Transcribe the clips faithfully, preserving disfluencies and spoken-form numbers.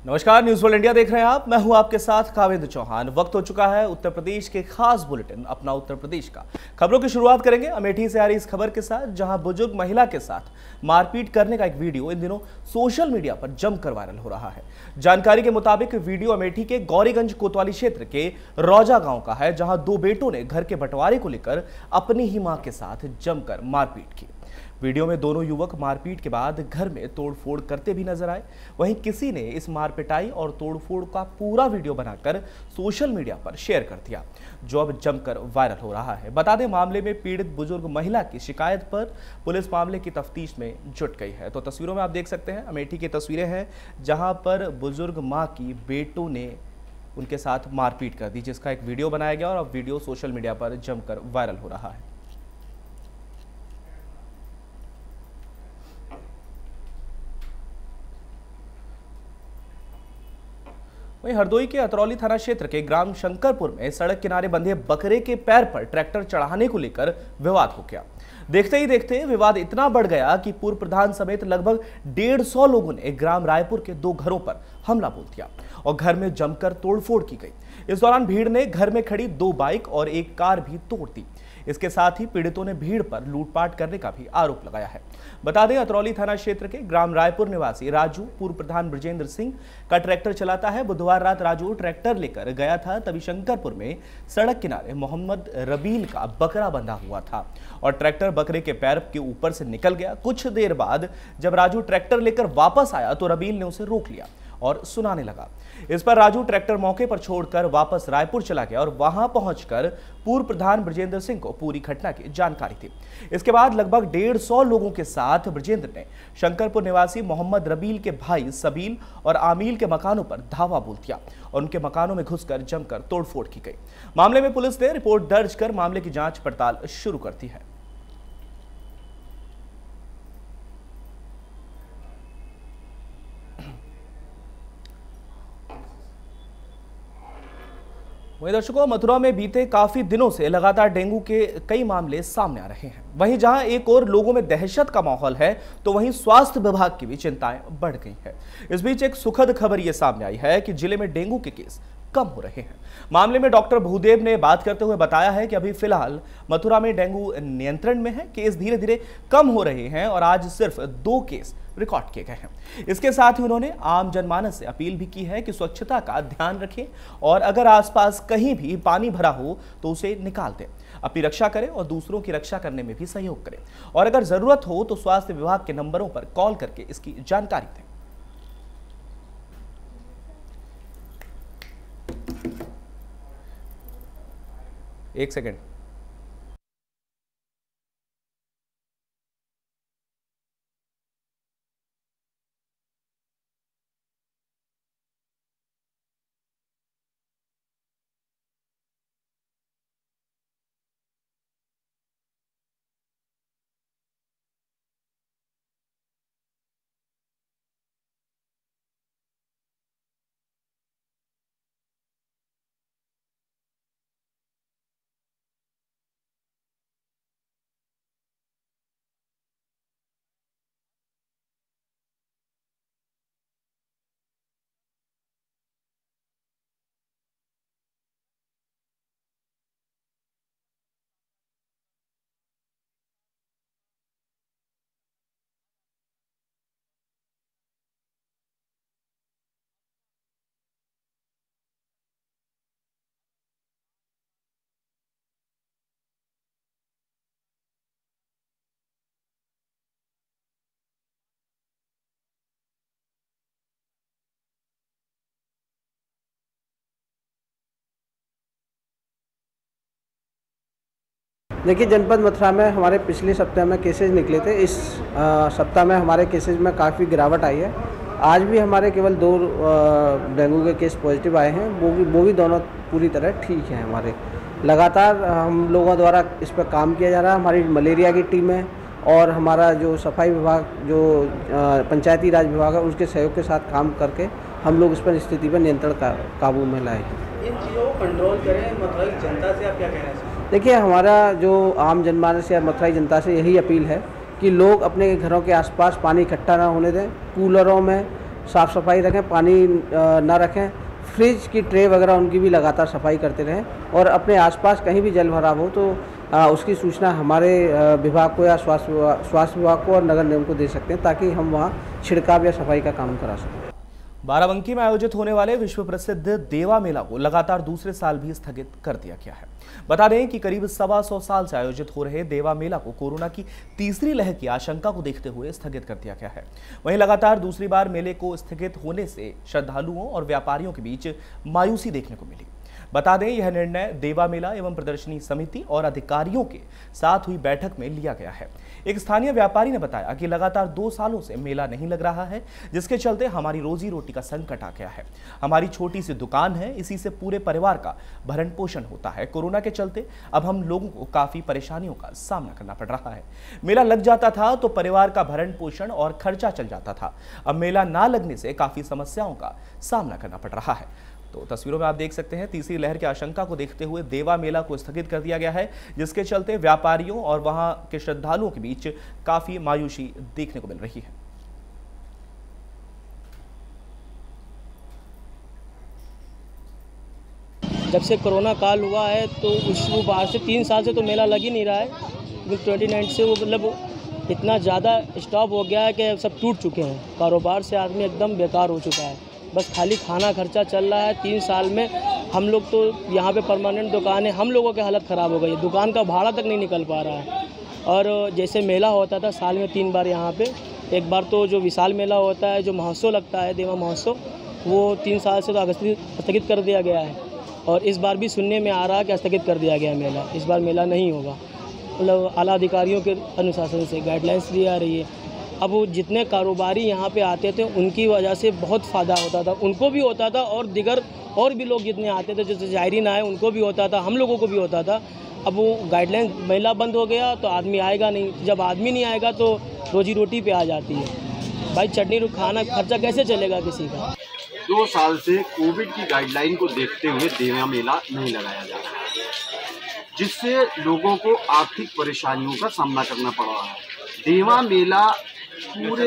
नमस्कार, news world India देख रहे हैं आप। मैं हूं आपके साथ कावेद चौहान। वक्त हो चुका है उत्तर प्रदेश के खास बुलेटिन अपना उत्तर प्रदेश का। खबरों की शुरुआत करेंगे अमेठी से आ रही इस खबर के साथ, जहां बुजुर्ग महिला के साथ मारपीट करने का एक वीडियो इन दिनों सोशल मीडिया पर जमकर वायरल हो रहा है। जानकारी के मुताबिक वीडियो अमेठी के गौरीगंज कोतवाली क्षेत्र के रौजा गांव का है, जहां दो बेटों ने घर के बंटवारे को लेकर अपनी ही मां के साथ जमकर मारपीट की। वीडियो में दोनों युवक मारपीट के बाद घर में तोड़फोड़ करते भी नजर आए। वहीं किसी ने इस मारपिटाई और तोड़फोड़ का पूरा वीडियो बनाकर सोशल मीडिया पर शेयर कर दिया, जो अब जमकर वायरल हो रहा है। बता दें, मामले में पीड़ित बुजुर्ग महिला की शिकायत पर पुलिस मामले की तफ्तीश में जुट गई है। तो तस्वीरों में आप देख सकते हैं, अमेठी की तस्वीरें हैं, जहां पर बुजुर्ग मां की बेटों ने उनके साथ मारपीट कर दी, जिसका एक वीडियो बनाया गया और अब वीडियो सोशल मीडिया पर जमकर वायरल हो रहा है। वहीं हरदोई के अतरौली थाना क्षेत्र के ग्राम शंकरपुर में सड़क किनारे बंधे बकरे के पैर पर ट्रैक्टर चढ़ाने को लेकर विवाद हो गया। देखते ही देखते विवाद इतना बढ़ गया कि पूर्व प्रधान समेत लगभग डेढ़ सौ लोगों ने ग्राम रायपुर के दो घरों पर हमला बोल दिया और घर में जमकर तोड़फोड़ की गई। इस दौरान भीड़ ने घर में खड़ी दो बाइक और एक कार भी तोड़ दी। इसके साथ ही पीड़ितों ने भीड़ पर लूटपाट करने का भी आरोप लगाया है। बता दें, अतरौली थाना क्षेत्र के ग्राम रायपुर निवासी राजू पूर्व प्रधान ब्रजेंद्र सिंह का ट्रैक्टर चलाता है। बुधवार रात राजू ट्रैक्टर लेकर गया था, तभी शंकरपुर में सड़क किनारे मोहम्मद रबील का बकरा बंधा हुआ था और ट्रैक्टर बकरे के पैर के ऊपर से निकल गया। कुछ देर बाद जब राजू ट्रैक्टर लेकर वापस आया तो रबील ने उसे रोक लिया और सुनाने लगा। इस पर राजू ट्रैक्टर मौके पर छोड़कर वापस रायपुर चला गया और वहां पहुंचकर पूर्व प्रधान ब्रजेंद्र सिंह को पूरी घटना की जानकारी थी। इसके बाद लगभग डेढ़ सौ लोगों के साथ ब्रजेंद्र ने शंकरपुर निवासी मोहम्मद रबील के भाई सबील और आमील के मकानों पर धावा बोल दिया और उनके मकानों में घुसकर जमकर तोड़फोड़ की गई। मामले में पुलिस ने रिपोर्ट दर्ज कर मामले की जांच पड़ताल शुरू कर दी है। वहीं दर्शकों, मथुरा में बीते काफी दिनों से लगातार डेंगू के कई मामले सामने आ रहे हैं। वहीं जहां एक और लोगों में दहशत का माहौल है, तो वहीं स्वास्थ्य विभाग की भी चिंताएं बढ़ गई हैं। इस बीच एक सुखद खबर यह सामने आई है कि जिले में डेंगू के केस कम हो रहे हैं। मामले में डॉक्टर भूदेव ने बात करते हुए बताया है कि अभी फिलहाल मथुरा में डेंगू नियंत्रण में है, केस धीरे धीरे कम हो रहे हैं और आज सिर्फ दो केस रिकॉर्ड किए गए हैं। इसके साथ ही उन्होंने आम जनमानस से अपील भी की है कि स्वच्छता का ध्यान रखें और अगर आसपास कहीं भी पानी भरा हो तो उसे निकाल दें, अपनी रक्षा करें और दूसरों की रक्षा करने में भी सहयोग करें और अगर जरूरत हो तो स्वास्थ्य विभाग के नंबरों पर कॉल करके इसकी जानकारी दें। एक सेकेंड। देखिए, जनपद मथुरा में हमारे पिछले सप्ताह में केसेज निकले थे। इस सप्ताह में हमारे केसेज में काफ़ी गिरावट आई है। आज भी हमारे केवल दो डेंगू के केस पॉजिटिव आए हैं, वो भी वो भी दोनों पूरी तरह ठीक हैं। हमारे लगातार हम लोगों द्वारा इस पर काम किया जा रहा है। हमारी मलेरिया की टीम है और हमारा जो सफाई विभाग, जो पंचायती राज विभाग है, उसके सहयोग के साथ काम करके हम लोग इस पर स्थिति पर नियंत्रण का, काबू में लाए हैं। इन चीज़ों को कंट्रोल करें। मथुराई जनता से आप क्या कहना चाहिए? देखिए, हमारा जो आम जनमानस या मथुराई जनता से यही अपील है कि लोग अपने घरों के आसपास पानी इकट्ठा ना होने दें। कूलरों में साफ़ सफाई रखें, पानी ना रखें, फ्रिज की ट्रे वगैरह उनकी भी लगातार सफाई करते रहें और अपने आसपास कहीं भी जल भराव हो तो आ, उसकी सूचना हमारे विभाग को या स्वास्थ्य स्वास्थ्य विभाग को और नगर निगम को दे सकते हैं ताकि हम वहाँ छिड़काव या सफाई का काम करा सकें। बाराबंकी में आयोजित होने वाले विश्व प्रसिद्ध देवा मेला को लगातार दूसरे साल भी स्थगित कर दिया गया है। बता दें कि करीब सवा सौ साल से आयोजित हो रहे देवा मेला को कोरोना की तीसरी लहर की आशंका को देखते हुए स्थगित कर दिया गया है। वहीं लगातार दूसरी बार मेले को स्थगित होने से श्रद्धालुओं और व्यापारियों के बीच मायूसी देखने को मिली। बता दें यह निर्णय देवा मेला एवं प्रदर्शनी समिति और अधिकारियों के साथ हुई बैठक में लिया गया है। एक स्थानीय व्यापारी ने बताया कि लगातार दो सालों से मेला नहीं लग रहा है, जिसके चलते हमारी रोजी रोटी का संकट आ गया है। हमारी छोटी सी दुकान है, इसी से पूरे परिवार का भरण पोषण होता है। कोरोना के चलते अब हम लोगों को काफी परेशानियों का सामना करना पड़ रहा है। मेला लग जाता था तो परिवार का भरण पोषण और खर्चा चल जाता था, अब मेला ना लगने से काफी समस्याओं का सामना करना पड़ रहा है। तो तस्वीरों में आप देख सकते हैं तीसरी लहर की आशंका को देखते हुए देवा मेला को स्थगित कर दिया गया है, जिसके चलते व्यापारियों और वहां के श्रद्धालुओं के बीच काफी मायूसी देखने को मिल रही है। जब से कोरोना काल हुआ है तो उस बार से तीन साल से तो मेला लग ही नहीं रहा है, क्योंकि ट्वेंटी नाइन से वो मतलब इतना ज़्यादा स्टॉप हो गया है कि सब टूट चुके हैं। कारोबार से आदमी एकदम बेकार हो चुका है, बस खाली खाना खर्चा चल रहा है। तीन साल में हम लोग तो यहाँ पे परमानेंट दुकान है, हम लोगों की हालत ख़राब हो गई है, दुकान का भाड़ा तक नहीं निकल पा रहा है। और जैसे मेला होता था साल में तीन बार यहाँ पे, एक बार तो जो विशाल मेला होता है, जो महोत्सव लगता है देवा महोत्सव, वो तीन साल से तो स्थगित कर दिया गया है। और इस बार भी सुनने में आ रहा है कि स्थगित कर दिया गया है मेला, इस बार मेला नहीं होगा। मतलब आला अधिकारियों के अनुशासन से गाइडलाइंस दी जा रही है। अब वो जितने कारोबारी यहाँ पे आते थे उनकी वजह से बहुत फ़ायदा होता था, उनको भी होता था और दिगर और भी लोग जितने आते थे, जैसे जायरीन आए उनको भी होता था, हम लोगों को भी होता था। अब वो गाइडलाइन मेला बंद हो गया तो आदमी आएगा नहीं, जब आदमी नहीं आएगा तो रोजी रोटी पे आ जाती है। भाई चटनी खाना खर्चा कैसे चलेगा किसी का। दो साल से कोविड की गाइडलाइन को देखते हुए देवा मेला नहीं लगाया जा रहा है, जिससे लोगों को आर्थिक परेशानियों का सामना करना पड़ रहा है। देवा मेला पूरे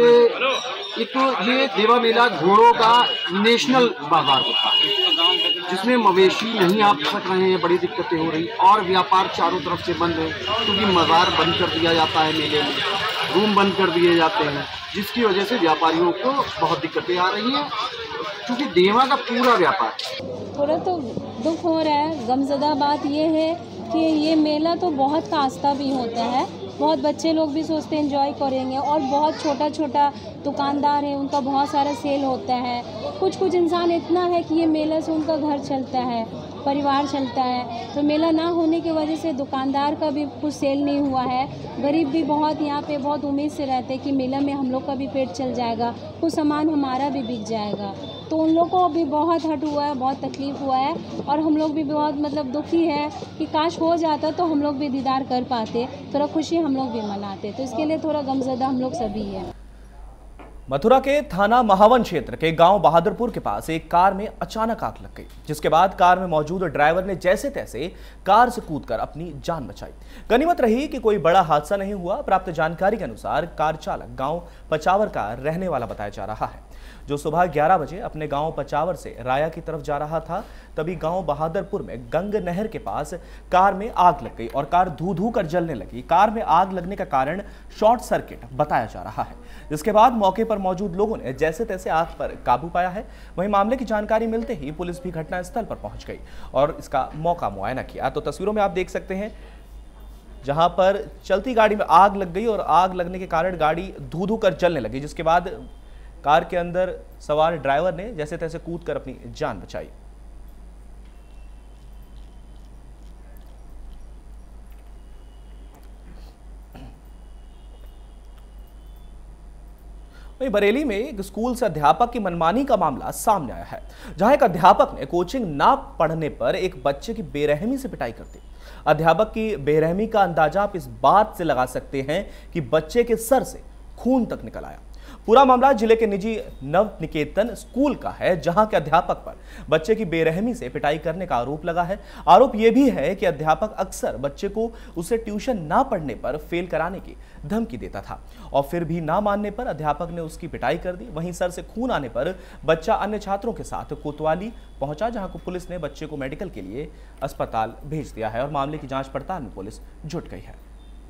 एक ये देवा मेला घोड़ों का नेशनल बाजार होता है, जिसमें मवेशी नहीं आ सक रहे हैं, बड़ी दिक्कतें हो रही और व्यापार चारों तरफ से बंद है, क्योंकि मज़ार बंद कर दिया जाता है, मेले में रूम बंद कर दिए जाते हैं, जिसकी वजह से व्यापारियों को बहुत दिक्कतें आ रही हैं, क्योंकि देवा का पूरा व्यापार। थोड़ा तो दुख हो रहा है। गमज़दा बात ये है कि ये मेला तो बहुत आस्था भी होता है, बहुत बच्चे लोग भी सोचते हैं एंजॉय करेंगे, और बहुत छोटा छोटा दुकानदार है उनका बहुत सारा सेल होता है। कुछ कुछ इंसान इतना है कि ये मेला से उनका घर चलता है, परिवार चलता है। तो मेला ना होने की वजह से दुकानदार का भी कुछ सेल नहीं हुआ है। गरीब भी बहुत यहाँ पे बहुत उम्मीद से रहते हैं कि मेला में हम लोग का भी पेट चल जाएगा, कुछ सामान हमारा भी बिक जाएगा। तो उन लोगों को भी बहुत हर्ट हुआ है, बहुत तकलीफ़ हुआ है, और हम लोग भी बहुत मतलब दुखी है कि काश हो जाता तो हम लोग भी दीदार कर पाते, थोड़ा खुशी हम लोग भी मनाते। तो इसके लिए थोड़ा गमज़दा हम लोग सभी हैं। मथुरा के थाना महावन क्षेत्र के गांव बहादुरपुर के पास एक कार में अचानक आग लग गई, जिसके बाद कार में मौजूद ड्राइवर ने जैसे तैसे कार से कूदकर अपनी जान बचाई। गनीमत रही कि कोई बड़ा हादसा नहीं हुआ। प्राप्त जानकारी के अनुसार कार चालक गांव पचावर का रहने वाला बताया जा रहा है, जो सुबह ग्यारह बजे अपने गांव पचावर से राया की तरफ जा रहा था। तभी गांव बहादुरपुर में गंग नहर के पास कार में आग लग गई और कार धू धू कर जलने लगी। कार में आग लगने का कारण शॉर्ट सर्किट बताया जा रहा है, जिसके बाद मौके पर मौजूद लोगों ने जैसे तैसे आग पर काबू पाया है। वहीं मामले की जानकारी मिलते ही पुलिस भी घटनास्थल पर पहुंच गई और इसका मौका मुआयना किया। तो तस्वीरों में आप देख सकते हैं जहां पर चलती गाड़ी में आग लग गई और आग लगने के कारण गाड़ी धू धू कर जलने लगी, जिसके बाद कार के अंदर सवार ड्राइवर ने जैसे तैसे कूदकर अपनी जान बचाई। वहीं बरेली में एक स्कूल से अध्यापक की मनमानी का मामला सामने आया है, जहां एक अध्यापक ने कोचिंग ना पढ़ने पर एक बच्चे की बेरहमी से पिटाई कर दी। अध्यापक की बेरहमी का अंदाजा आप इस बात से लगा सकते हैं कि बच्चे के सर से खून तक निकल आया। पूरा मामला जिले के निजी नव निकेतन स्कूल का है, जहां के अध्यापक पर बच्चे की बेरहमी से पिटाई करने का आरोप लगा है। आरोप यह भी है कि अध्यापक अक्सर बच्चे को उसे ट्यूशन ना पढ़ने पर फेल कराने की धमकी देता था और फिर भी ना मानने पर अध्यापक ने उसकी पिटाई कर दी। वहीं सर से खून आने पर बच्चा अन्य छात्रों के साथ कोतवाली पहुंचा, जहां को पुलिस ने बच्चे को मेडिकल के लिए अस्पताल भेज दिया है और मामले की जांच पड़ताल में पुलिस जुट गई है।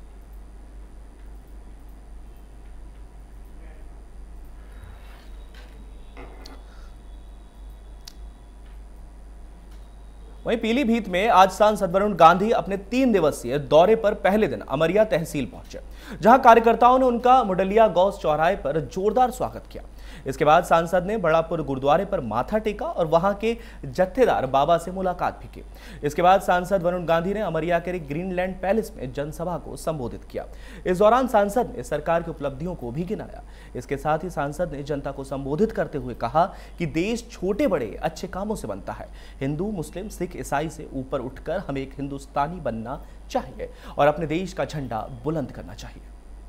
वहीं पीलीभीत में आज सांसद वरुण गांधी अपने तीन दिवसीय दौरे पर पहले दिन अमरिया तहसील पहुंचे, जहां कार्यकर्ताओं ने उनका मुडलिया गौस चौराहे पर जोरदार स्वागत किया। इसके बाद सांसद ने बड़ापुर गुरुद्वारे पर माथा टेका और वहां के जत्थेदार बाबा से मुलाकात भी की। इसके बाद सांसद वरुण गांधी ने अमरिया के ग्रीनलैंड पैलेस में जनसभा को संबोधित किया। इस दौरान सांसद ने सरकार की उपलब्धियों को भी गिनाया। इसके साथ ही सांसद ने जनता को संबोधित करते हुए कहा कि देश छोटे बड़े अच्छे कामों से बनता है। हिंदू, मुस्लिम, सिख, ईसाई से ऊपर उठकर हमें एक हिंदुस्तानी बनना चाहिए और अपने देश का झंडा बुलंद करना चाहिए।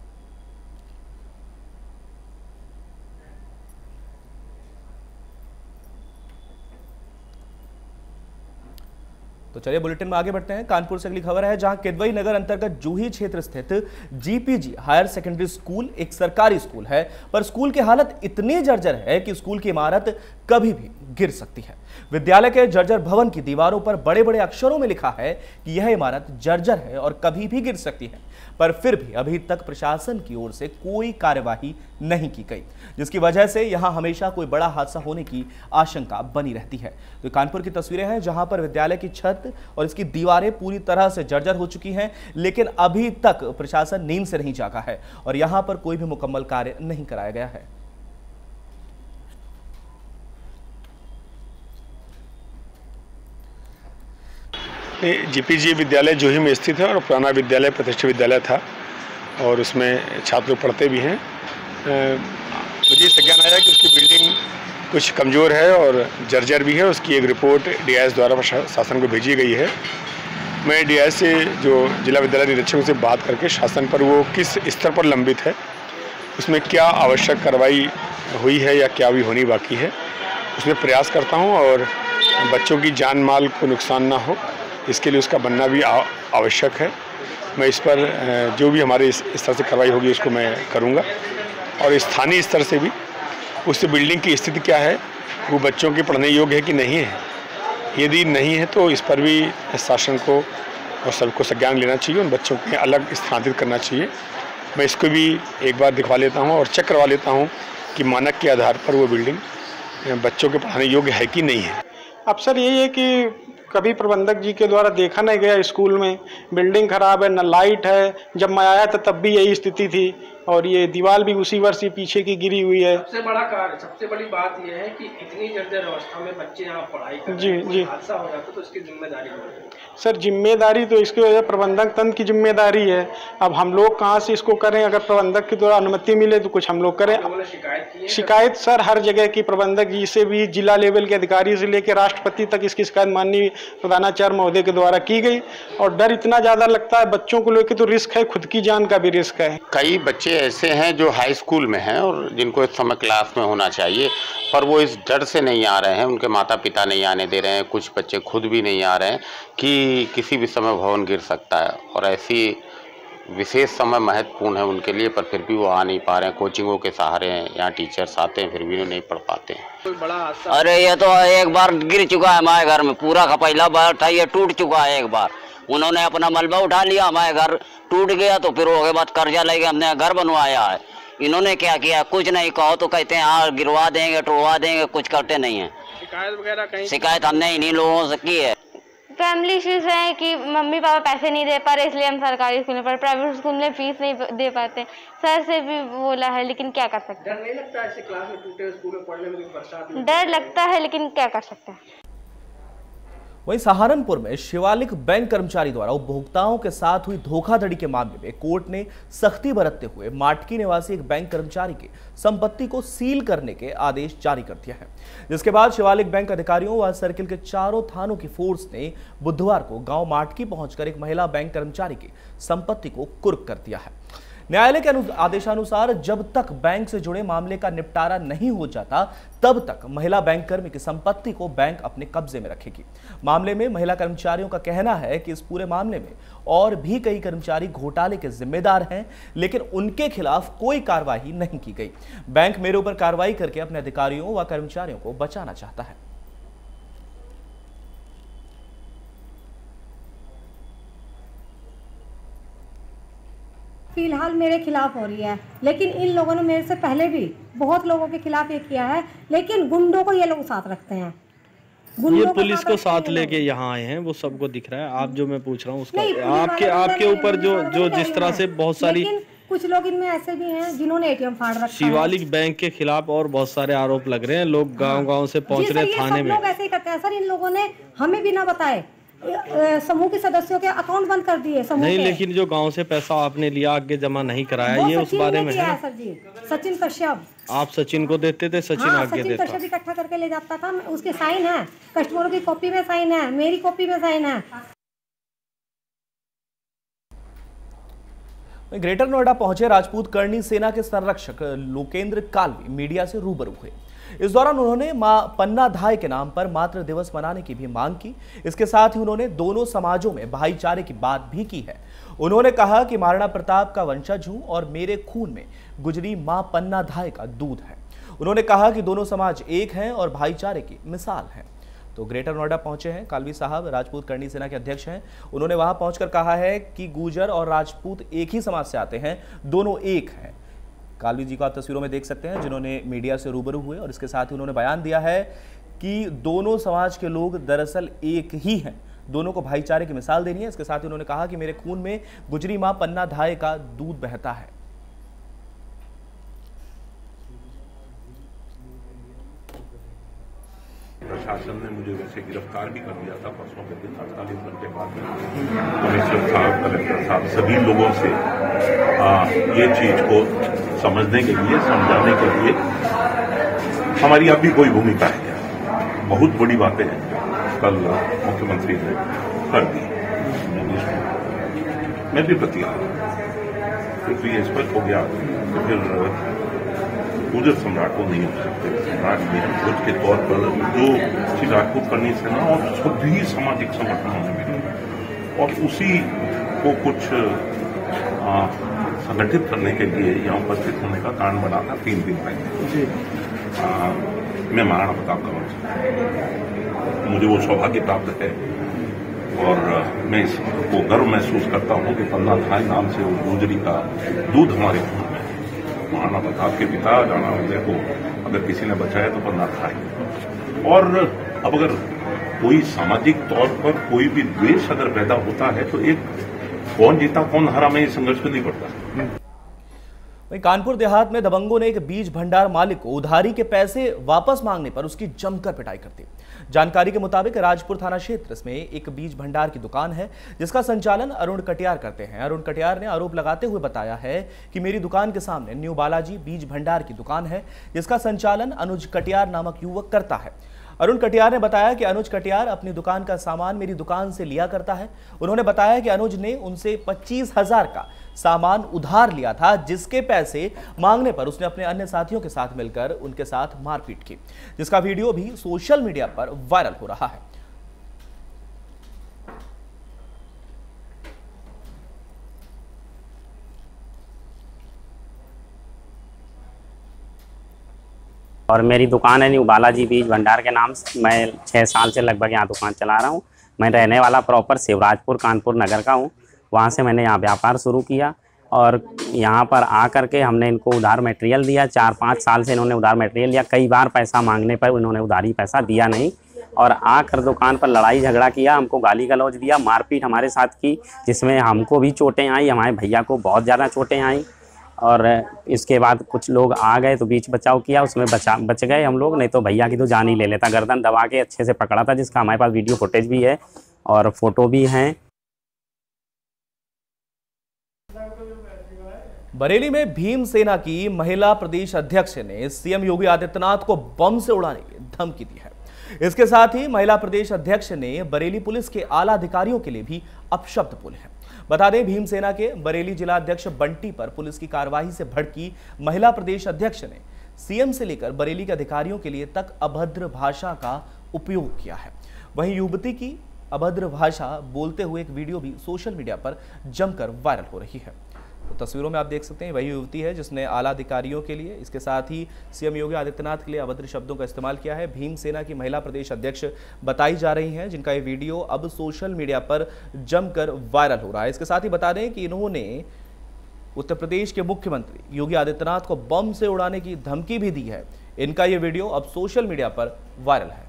तो चलिए बुलेटिन में आगे बढ़ते हैं। कानपुर से अगली खबर है, जहां किदवई नगर अंतर्गत जूही क्षेत्र स्थित जीपीजी हायर सेकेंडरी स्कूल एक सरकारी स्कूल है, पर स्कूल की हालत इतनी जर्जर है कि स्कूल की इमारत कभी भी गिर सकती है। विद्यालय के जर्जर भवन की दीवारों पर बड़े बड़े अक्षरों में लिखा है कि यह इमारत जर्जर है और कभी भी गिर सकती है, पर फिर भी अभी तक प्रशासन की ओर से कोई कार्यवाही नहीं की गई, जिसकी वजह से यहां हमेशा कोई बड़ा हादसा होने की आशंका बनी रहती है। तो कानपुर की तस्वीरें हैं, जहां पर विद्यालय की छत और इसकी दीवारें पूरी तरह से जर्जर हो चुकी हैं, लेकिन अभी तक प्रशासन नींद से नहीं जागा है और यहां पर कोई भी मुकम्मल कार्य नहीं कराया गया है। जीपीजी विद्यालय जूही में स्थित है और पुराना विद्यालय प्रतिष्ठित विद्यालय था और उसमें छात्र पढ़ते भी हैं। मुझे संज्ञान आया कि उसकी बिल्डिंग कुछ कमज़ोर है और जर्जर भी है। उसकी एक रिपोर्ट डीआईएस द्वारा शासन को भेजी गई है। मैं डीआईएस से जो जिला विद्यालय निरीक्षकों से बात करके शासन पर वो किस स्तर पर लंबित है, उसमें क्या आवश्यक कार्रवाई हुई है या क्या भी होनी बाकी है, उसमें प्रयास करता हूँ और बच्चों की जान माल को नुकसान ना हो, इसके लिए उसका बनना भी आवश्यक है। मैं इस पर जो भी हमारे इस स्तर से कार्रवाई होगी उसको मैं करूँगा और स्थानीय स्तर से भी उस बिल्डिंग की स्थिति क्या है, वो बच्चों के पढ़ने योग्य है कि नहीं है। यदि नहीं है तो इस पर भी शासन को और सबको संज्ञान लेना चाहिए, उन बच्चों को अलग स्थानांतरित करना चाहिए। मैं इसको भी एक बार दिखवा लेता हूँ और चेक करवा लेता हूँ कि मानक के आधार पर वो बिल्डिंग बच्चों के पढ़ाने योग्य है कि नहीं है। अफसर यही है कि कभी प्रबंधक जी के द्वारा देखा नहीं गया स्कूल में बिल्डिंग खराब है, न लाइट है। जब मैं आया था तब भी यही स्थिति थी और ये दीवार भी उसी वर्ष पीछे की गिरी हुई है। सबसे बड़ा कार्य, सबसे बड़ी बात यह है कि इतनी जर्जर अवस्था में बच्चे यहाँ पढ़ाई कर जी जी हादसा हो जाता तो इसकी जिम्मेदारी है। सर जिम्मेदारी तो इसकी वजह प्रबंधक तंत्र की जिम्मेदारी है। अब हम लोग कहाँ से इसको करें? अगर प्रबंधक की द्वारा अनुमति मिले तो कुछ हम लोग करें। शिकायत की है? शिकायत सर हर जगह की, प्रबंधक जी से भी, जिला लेवल के अधिकारी से लेकर राष्ट्रपति तक इसकी शिकायत माननीय प्रधानाचार्य महोदय के द्वारा की गई। और डर इतना ज़्यादा लगता है बच्चों को लेकर, तो रिस्क है, खुद की जान का भी रिस्क है। कई बच्चे ऐसे हैं जो हाई स्कूल में हैं और जिनको इस समय क्लास में होना चाहिए, पर वो इस डर से नहीं आ रहे हैं, उनके माता पिता नहीं आने दे रहे हैं, कुछ बच्चे खुद भी नहीं आ रहे हैं कि किसी भी समय भवन गिर सकता है और ऐसी विशेष समय महत्वपूर्ण है उनके लिए, पर फिर भी वो आ नहीं पा रहे हैं। कोचिंगों के सहारे हैं, यहाँ टीचर्स आते हैं फिर भी नहीं पढ़ पाते हैं। कोई बड़ा हादसा? अरे ये तो एक बार गिर चुका है हमारे घर में, पूरा का पहला बार था, ये टूट चुका है एक बार। उन्होंने अपना मलबा उठा लिया, हमारे घर टूट गया, तो फिर उसके बाद कर्जा लेके हमने घर बनवाया है। इन्होंने क्या किया? कुछ नहीं, कहो तो कहते हैं हाँ गिरवा देंगे, टुड़वा देंगे, कुछ करते नहीं है। शिकायत वगैरह कहीं? शिकायत हमने इन्हीं लोगों से की है। फैमिली इश्यूज है कि मम्मी पापा पैसे नहीं दे पा रहे, इसलिए हम सरकारी स्कूल में पढ़, प्राइवेट स्कूल में फीस नहीं दे पाते। सर से भी बोला है लेकिन क्या कर सकते हैं। डर नहीं लगता ऐसे क्लास में टूटे स्कूल में पढ़ने में? बरसात में डर लगता है लेकिन क्या कर सकते हैं। वहीं सहारनपुर में शिवालिक बैंक कर्मचारी द्वारा उपभोक्ताओं के साथ हुई धोखाधड़ी के मामले में कोर्ट ने सख्ती बरतते हुए माटकी निवासी एक बैंक कर्मचारी की संपत्ति को सील करने के आदेश जारी कर दिया है, जिसके बाद शिवालिक बैंक अधिकारियों व सर्किल के चारों थानों की फोर्स ने बुधवार को गांव माटकी पहुंचकर एक महिला बैंक कर्मचारी की संपत्ति को कुर्क कर दिया है। न्यायालय के आदेशानुसार जब तक बैंक से जुड़े मामले का निपटारा नहीं हो जाता तब तक महिला बैंक कर्मी की संपत्ति को बैंक अपने कब्जे में रखेगी। मामले में महिला कर्मचारियों का कहना है कि इस पूरे मामले में और भी कई कर्मचारी घोटाले के जिम्मेदार हैं, लेकिन उनके खिलाफ कोई कार्रवाई नहीं की गई। बैंक मेरे ऊपर कार्रवाई करके अपने अधिकारियों व कर्मचारियों को बचाना चाहता है। फिलहाल मेरे खिलाफ हो रही है, लेकिन इन लोगों ने मेरे से पहले भी बहुत लोगों के खिलाफ ये किया है, लेकिन गुंडों को ये लोग साथ रखते हैं। ये पुलिस को साथ लेके यहाँ आए हैं, वो सबको दिख रहा है। आप जो मैं पूछ रहा हूँ उसका आपके आपके ऊपर जो जो जिस तरह से बहुत सारी कुछ लोग इनमें ऐसे भी हैं जिन्होंने एटीएम फाड़ रखा है। शिवालिक बैंक के खिलाफ और बहुत सारे आरोप लग रहे हैं। लोग गांव गांव से पहुंच रहे हैं थाने में। लोग ऐसे ही करते हैं सर। इन लोगों ने हमें बिना बताए समूह के सदस्यों के अकाउंट बंद कर दिए। समूह नहीं, लेकिन जो गांव से पैसा आपने लिया आगे जमा नहीं कराया, ये उस बारे में है सर जी। सचिन कश्यप, आप सचिन को देते थे, सचिन हाँ, आगे देता। सचिन कश्यप इकट्ठा करके ले जाता था, उसके साइन है, कस्टमरों की कॉपी में साइन है, मेरी कॉपी में साइन है। ग्रेटर नोएडा पहुंचे राजपूत करणी सेना के संरक्षक लोकेंद्र कालवी मीडिया से रूबरू हुए। इस दौरान उन्होंने मां पन्ना धाय के नाम पर मातृ दिवस मनाने की भी मांग की। इसके साथ ही उन्होंने दोनों समाजों में भाईचारे की बात भी की है। उन्होंने कहा कि महाराणा प्रताप का वंशज हूं और मेरे खून में गुजरी मां पन्ना धाय का दूध है। उन्होंने कहा कि दोनों समाज एक हैं और भाईचारे की मिसाल हैं। तो ग्रेटर नोएडा पहुंचे हैं कालवी साहब, राजपूत करणी सेना के अध्यक्ष हैं। उन्होंने वहां पहुंचकर कहा है कि गुर्जर और राजपूत एक ही समाज से आते हैं, दोनों एक हैं। कालवी जी को आप तस्वीरों में देख सकते हैं जिन्होंने मीडिया से रूबरू हुए, और इसके साथ ही उन्होंने बयान दिया है कि दोनों समाज के लोग दरअसल एक ही हैं, दोनों को भाईचारे की मिसाल देनी है। इसके साथ ही उन्होंने कहा कि मेरे खून में गुजरी मां पन्ना धाय का दूध बहता है। प्रशासन ने मुझे वैसे गिरफ्तार भी कर लिया था परसों के दिन, अड़तालीस घंटे बाद में कमिश्नर साहब, कलेक्टर साहब, सभी लोगों से आ, ये चीज को समझने के लिए, समझाने के लिए हमारी अब भी कोई भूमिका है। बहुत बड़ी बातें हैं कल मुख्यमंत्री ने कर दी, मैं भी प्रतिया क्योंकि ये स्पष्ट हो गया तो फिर गुर्जर सम्राट को नहीं हो सकते। सम्राट भोज के तौर पर जो श्री राजपूत करणी सेना और सभी सामाजिक संगठनों ने मिले और उसी को कुछ आ, संगठित करने के लिए यहाँ उपस्थित होने का कारण बना था। तीन दिन पहले मैं महाराणा प्रताप का वंशज, मुझे वो सौभाग्य प्राप्त है और मैं इसको गर्व महसूस करता हूँ कि पन्ना धाय नाम से उस गुर्जरी का दूध हमारे खून में। महाराणा प्रताप के पिता राणा विजय को अगर किसी ने बचाया तो पन्ना धाय। और अब अगर कोई सामाजिक तौर पर कोई भी द्वेष अगर पैदा होता है तो एक कौन जीता कौन हारा में संघर्ष नहीं पड़ता। वहीं कानपुर देहात में दबंगों ने एक बीज भंडार मालिक को उधारी के पैसे वापस मांगने पर उसकी जमकर पिटाई कर दी। जानकारी के मुताबिक राजपुर थाना क्षेत्र में एक बीज भंडार की दुकान है जिसका संचालन अरुण कटियार करते हैं। अरुण कटियार ने आरोप लगाते हुए बताया है कि मेरी दुकान के सामने न्यू बालाजी बीज भंडार की दुकान है जिसका संचालन अनुज कटियार नामक युवक करता है। अरुण कटियार ने बताया कि अनुज कटियार अपनी दुकान का सामान मेरी दुकान से लिया करता है। उन्होंने बताया कि अनुज ने उनसे पच्चीस हजार का सामान उधार लिया था, जिसके पैसे मांगने पर उसने अपने अन्य साथियों के साथ मिलकर उनके साथ मारपीट की, जिसका वीडियो भी सोशल मीडिया पर वायरल हो रहा है। और मेरी दुकान है न्यू बालाजी बीज भंडार के नाम से। मैं छः साल से लगभग यहाँ दुकान चला रहा हूँ। मैं रहने वाला प्रॉपर शिवराजपुर कानपुर नगर का हूँ। वहाँ से मैंने यहाँ व्यापार शुरू किया और यहाँ पर आ कर के हमने इनको उधार मटेरियल दिया। चार पाँच साल से इन्होंने उधार मटेरियल लिया। कई बार पैसा मांगने पर इन्होंने उधारी पैसा दिया नहीं और आकर दुकान पर लड़ाई झगड़ा किया, हमको गाली गलौज दिया, मारपीट हमारे साथ की, जिसमें हमको भी चोटें आई, हमारे भैया को बहुत ज़्यादा चोटें आई। और इसके बाद कुछ लोग आ गए तो बीच बचाव किया, उसमें बचा बच गए हम लोग, नहीं तो भैया की तो जान ही ले लेता। गर्दन दबा के अच्छे से पकड़ा था, जिसका हमारे पास वीडियो फुटेज भी है और फोटो भी हैं। बरेली में भीमसेना की महिला प्रदेश अध्यक्ष ने सीएम योगी आदित्यनाथ को बम से उड़ाने की धमकी दी है। इसके साथ ही महिला प्रदेश अध्यक्ष ने बरेली पुलिस के आला अधिकारियों के लिए भी अपशब्द बोले हैं। बता दें, भीमसेना के बरेली जिला अध्यक्ष बंटी पर पुलिस की कार्रवाई से भड़की महिला प्रदेश अध्यक्ष ने सीएम से लेकर बरेली के अधिकारियों के लिए तक अभद्र भाषा का उपयोग किया है। वहीं युवती की अभद्र भाषा बोलते हुए एक वीडियो भी सोशल मीडिया पर जमकर वायरल हो रही है। तो तस्वीरों में आप देख सकते हैं वही युवती है जिसने आला अधिकारियों के लिए, इसके साथ ही सीएम योगी आदित्यनाथ के लिए अभद्र शब्दों का इस्तेमाल किया है। भीमसेना की महिला प्रदेश अध्यक्ष बताई जा रही हैं, जिनका ये वीडियो अब सोशल मीडिया पर जमकर वायरल हो रहा है। इसके साथ ही बता दें कि इन्होंने उत्तर प्रदेश के मुख्यमंत्री योगी आदित्यनाथ को बम से उड़ाने की धमकी भी दी है। इनका ये वीडियो अब सोशल मीडिया पर वायरल है।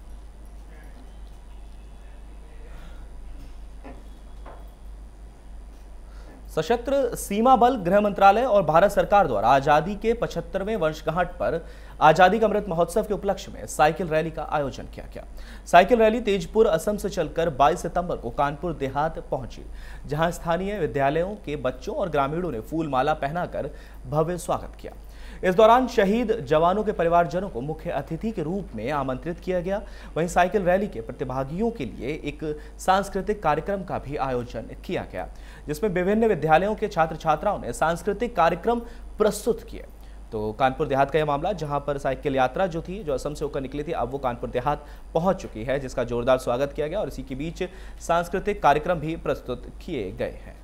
सशस्त्र सीमा बल, गृह मंत्रालय और भारत सरकार द्वारा आजादी के पचहत्तरवें वर्षगांठ पर आजादी का अमृत महोत्सव के उपलक्ष्य में साइकिल रैली का आयोजन किया गया। साइकिल रैली तेजपुर असम से चलकर बाईस सितंबर को कानपुर देहात पहुंची, जहां स्थानीय विद्यालयों के बच्चों और ग्रामीणों ने फूल माला पहनाकर भव्य स्वागत किया। इस दौरान शहीद जवानों के परिवारजनों को मुख्य अतिथि के रूप में आमंत्रित किया गया। वहीं साइकिल रैली के प्रतिभागियों के लिए एक सांस्कृतिक कार्यक्रम का भी आयोजन किया गया, जिसमें विभिन्न विद्यालयों के छात्र छात्राओं ने सांस्कृतिक कार्यक्रम प्रस्तुत किए। तो कानपुर देहात का यह मामला, जहां पर साइकिल यात्रा जो थी, जो असम से होकर निकली थी, अब वो कानपुर देहात पहुंच चुकी है, जिसका जोरदार स्वागत किया गया और इसी के बीच सांस्कृतिक कार्यक्रम भी प्रस्तुत किए गए हैं।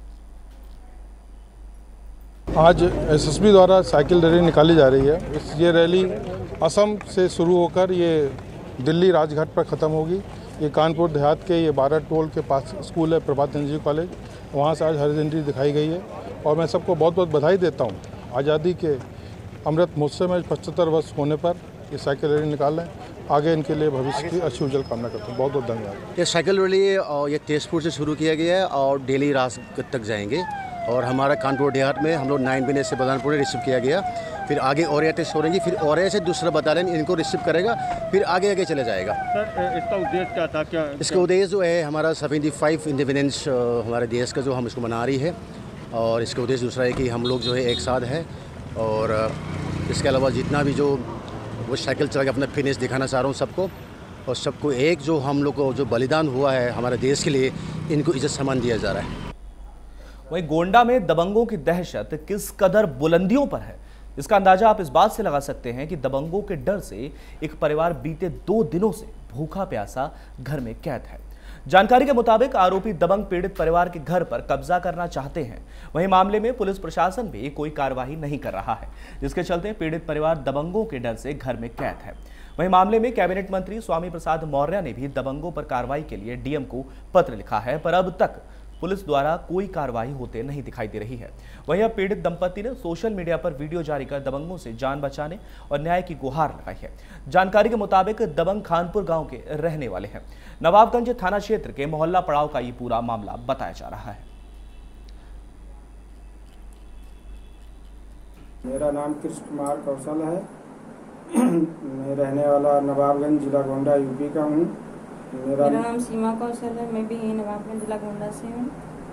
आज एसएसबी द्वारा साइकिल रैली निकाली जा रही है। इस ये रैली असम से शुरू होकर ये दिल्ली राजघाट पर ख़त्म होगी। ये कानपुर देहात के ये बारह टोल के पास स्कूल है, प्रभात चंद्र जी कॉलेज, वहाँ से आज हरी झंडी दिखाई गई है। और मैं सबको बहुत बहुत बधाई देता हूँ आज़ादी के अमृत महोत्सव में पचहत्तर वर्ष होने पर ये साइकिल रैली निकाल रहे हैं। आगे इनके लिए भविष्य की अच्छी उज्जवल कामना करता हूँ। बहुत बहुत धन्यवाद। ये साइकिल रैली ये तेजपुर से शुरू किया गया है और दिल्ली राजघाट तक जाएंगे और हमारा कानपुर देहात में हम लोग नाइन बिने से बदानपुर रिसीव किया गया। फिर आगे औरैया टेस्ट हो रहेंगी, फिर औरैया से दूसरा बटालियन इनको रिसीव करेगा, फिर आगे आगे चले जाएगा। सर, इसका उद्देश्य क्या था? क्या इसका उद्देश्य जो है हमारा सेवेंटी फाइव इंडिपेंडेंस हमारे देश का जो हम इसको मना रही है, और इसका उद्देश्य दूसरा है कि हम लोग जो है एक साथ है। और इसके अलावा जितना भी जो वो साइकिल चला के अपना फिटनेस दिखाना चाह रहा हूँ सबको, और सबको एक जो हम लोग को जो बलिदान हुआ है हमारे देश के लिए, इनको इज्जत सम्मान दिया जा रहा है। वहीं गोंडा में दबंगों की दहशत किस कदर बुलंदियों पर है, इसका अंदाजा आप इस बात से लगा सकते हैं कि दबंगों के डर से एक परिवार बीते दो दिनों से भूखा प्यासा घर में कैद है। जानकारी के मुताबिक आरोपी दबंग पीड़ित परिवार के घर पर कब्जा करना चाहते हैं। वहीं मामले में पुलिस प्रशासन भी कोई कार्रवाई नहीं कर रहा है, जिसके चलते पीड़ित परिवार दबंगों के डर से घर में कैद है। वहीं मामले में कैबिनेट मंत्री स्वामी प्रसाद मौर्य ने भी दबंगों पर कार्रवाई के लिए डीएम को पत्र लिखा है, पर अब तक पुलिस द्वारा कोई कार्रवाई होते नहीं दिखाई दे रही है। वहीं अब पीड़ित दंपति ने सोशल मीडिया पर वीडियो जारी कर दबंगों से जान बचाने और न्याय की गुहार लगाई है। जानकारी के मुताबिक दबंग खानपुर गांव के रहने वाले हैं। नवाबगंज थाना क्षेत्र के मोहल्ला पड़ाव का ये पूरा मामला बताया जा रहा है। मेरा नाम कृष्ण कुमार कौशल है। मैं रहने वाला नवाबगंज जिला गोंडा यूपी का हूँ। मेरा, मेरा नाम सीमा कौशल है। मैं भी यही नवाबगंज जिला गोंडा से हूँ।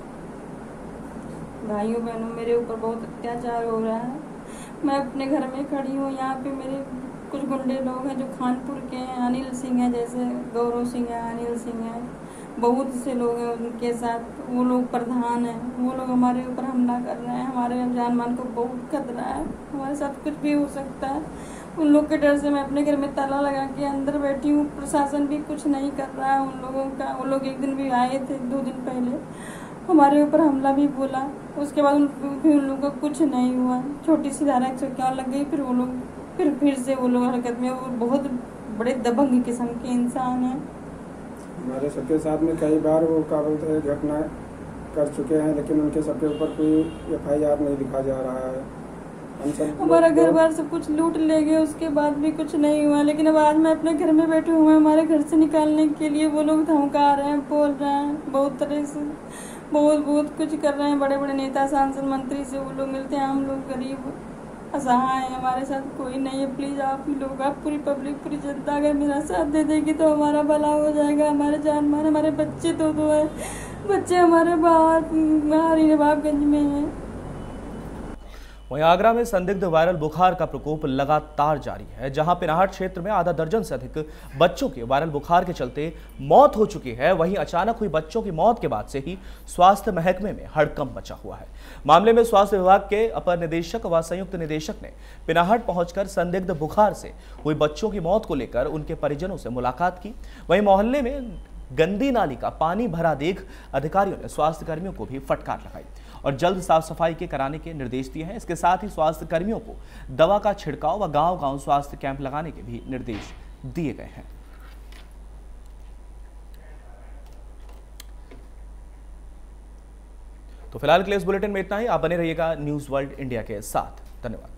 भाइयों बहनों, मेरे ऊपर बहुत अत्याचार हो रहा है। मैं अपने घर में खड़ी हूँ। यहाँ पे मेरे कुछ गुंडे लोग हैं जो खानपुर के हैं। अनिल सिंह है, जैसे गौरव सिंह है, अनिल सिंह है, बहुत से लोग हैं उनके साथ। वो लोग प्रधान हैं। वो लोग हमारे ऊपर हमला कर रहे हैं। हमारे जान मान को बहुत खतरा है। हमारे साथ कुछ भी हो सकता है। उन लोग के डर से मैं अपने घर में ताला लगा के अंदर बैठी हूँ। प्रशासन भी कुछ नहीं कर रहा है उन लोगों का। वो लोग एक दिन भी आए थे, दो दिन पहले हमारे ऊपर हमला भी बोला। उसके बाद उन फिर उन लोगों को कुछ नहीं हुआ। छोटी सी धारा एक सौ इक्यावन लग गई। फिर वो लोग फिर फिर से वो लोग हरकत में। वो बहुत बड़े दबंग किस्म के इंसान हैं। हमारे सबके साथ में कई बार वो क्या बोलते हैं घटना कर चुके हैं, लेकिन उनके सबके ऊपर कोई एफ आई आर नहीं लिखा जा रहा है। हमारा घर बार सब कुछ लूट ले गए, उसके बाद भी कुछ नहीं हुआ। लेकिन अब आज मैं अपने घर में बैठी हूँ। हमारे घर से निकालने के लिए वो लोग धमका रहे हैं, बोल रहे हैं, बहुत तरह से बहुत बहुत कुछ कर रहे हैं। बड़े बड़े नेता, सांसद, मंत्री से वो लोग मिलते हैं। हम लोग गरीब असहाय हैं, हमारे साथ कोई नहीं है। प्लीज़ आप ही लोग, आप पूरी पब्लिक, पूरी जनता अगर मेरा साथ दे देगी तो हमारा भला हो जाएगा। हमारे जान मान, हमारे बच्चे तो दो है, बच्चे हमारे बाहर बाहर ही नवाबगंज में हैं। वहीं आगरा में संदिग्ध वायरल बुखार का प्रकोप लगातार जारी है, जहां पिनाहट क्षेत्र में आधा दर्जन से अधिक बच्चों की वायरल बुखार के चलते मौत हो चुकी है। वहीं अचानक हुई बच्चों की मौत के बाद से ही स्वास्थ्य महकमे में हड़कंप मचा हुआ है। मामले में स्वास्थ्य विभाग के अपर निदेशक व संयुक्त निदेशक ने पिनाहट पहुंचकर संदिग्ध बुखार से हुई बच्चों की मौत को लेकर उनके परिजनों से मुलाकात की। वहीं मोहल्ले में गंदी नाली का पानी भरा देख अधिकारियों ने स्वास्थ्य कर्मियों को भी फटकार लगाई और जल्द साफ सफाई के कराने के निर्देश दिए हैं। इसके साथ ही स्वास्थ्य कर्मियों को दवा का छिड़काव व गांव गांव स्वास्थ्य कैंप लगाने के भी निर्देश दिए गए हैं। तो फिलहाल के लिए इस बुलेटिन में इतना ही। आप बने रहिएगा न्यूज वर्ल्ड इंडिया के साथ। धन्यवाद।